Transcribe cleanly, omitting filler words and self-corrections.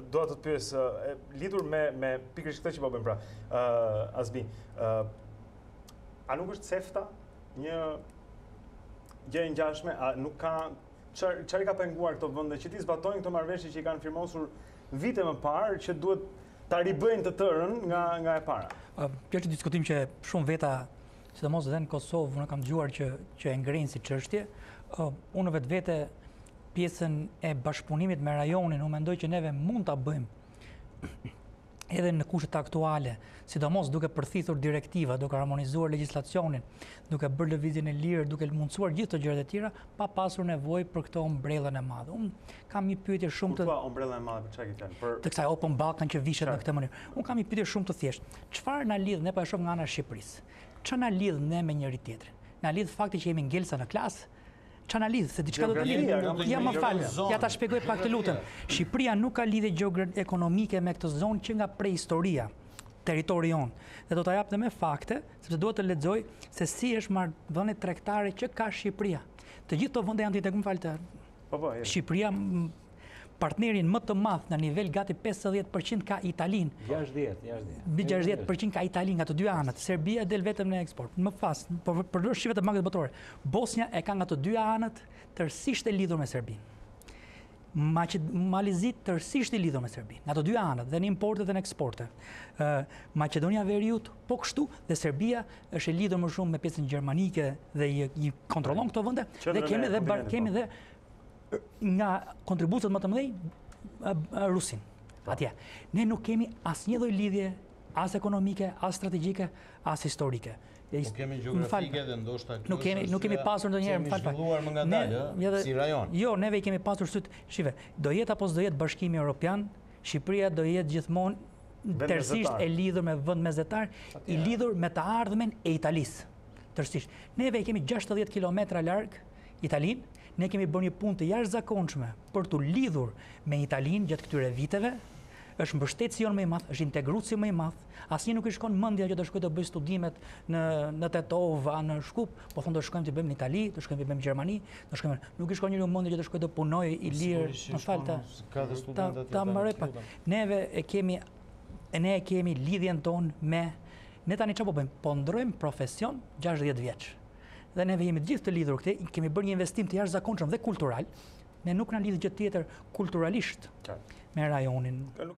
doa të të pyes lidhur me pikërisht këtë që po bëjmë pra. Azmi, a nuk është cefta një gjë e ngjashme, a nuk ka çfarë ka penguar këto vende që ti zbatojnë këto marrëveshje që i kanë firmosur vite më parë që duhet ta ribëjnë të tërën nga e para. Kjo është diskutim që shumë veta, sidomos edhe në Kosovë, unë kam dëgjuar që e ngrenë si çështje. Unë vetvete pjesën e bashkëpunimit me rajonin, unë mendoj që neve mund ta bëjmë edhe në kushtet aktuale, sidomos duke përthithur direktiva, duke harmonizuar legjislacionin, duke bërë lëvizjen e lirë, duke mundësuar gjithë të gjërat e tjera, pa pasur nevojë për këtë ombrellën e madhe. Unë kam një pyetje shumë të ombrellën e madhe për çfarë ke fjalë? Të kësaj Open Balkan që vishet në këtë mënyrë. Unë kam një pyetje shumë të thjeshtë. Çfarë na lidh ne po e shoh nga ana e Shqipërisë? Çfarë na lidh ne me njëri tjetrin? Na lidh fakti që jemi ngelsa në klasë? Çfarë na lidh? Se diçka do të lidh. Ja më fal. Ja ta shpjegoj pak të lutem. Shqipëria nuk ka lidhje ekonomike me këtë zonë që nga prehistoria, territori jon. Dhe do ta jap edhe me fakte, sepse duhet të lexoj se si është marrëdhënie tregtare që ka Shqipëria. Të gjithë këto vende janë më fal të. Shqipëria partnerin më të madh në nivel gati 50% ka Italinë. 60% ka Italinë nga të dy anët. Serbia del vetëm në eksport. Më pas, përdor shifrat e Bankës Botërore. Bosnia e ka nga të dy anët tërësisht e lidhur me Serbinë. Malizit tërësisht i lidhur me Serbinë, nga të dy anët, dhe në importe dhe në eksporte. Maqedonia Veriut po kështu, dhe Serbia është e lidhur më shumë me pjesën gjermanike dhe i kontrollon këto vende. Dhe kemi dhe nga kontributet më të mëdhenj Rusin. Atje. Ne nuk kemi asnjë lloj lidhje as ekonomike, as strategjike, as historike. Nuk kemi gjeografike dhe ndoshta nuk kemi pasur ndonjëherë më zhvilluar më ngadalë si rajon. Jo, neve i kemi pasur syt. Shive, do jetë apo s'do jetë Bashkimi Evropian, Shqipëria do jetë gjithmonë tërësisht e lidhur me vend mesatar, i lidhur me të ardhmen e Italisë. Tërësisht. Neve i kemi 60 kilometra larg Italinë. Ne kemi bërë një punë të jashtëzakonshme për të lidhur me Italinë gjatë këtyre viteve. Është mbështetësi jonë më i madh, është integruesi më i madh. Asnjë nuk i shkon mendja që të shkojë të bëjë studimet në Tetov, në Shkup, po thonë do shkojmë të bëjmë në Itali, do shkojmë të bëjmë në Gjermani, nuk i shkon njeriu mendja që të shkojë të punojë i lirë, më fal ta mbaroj pak. Ne e kemi lidhjen tonë me ne tani çfarë po bëjmë? Po ndrojmë profesion 60 vjeç. Dhe neve jemi gjithë të lidhur këte, kemi bërë një investim të jashtëzakonshëm dhe kultural. Ne nuk na lidh gjë tjetër kulturalisht me rajonin.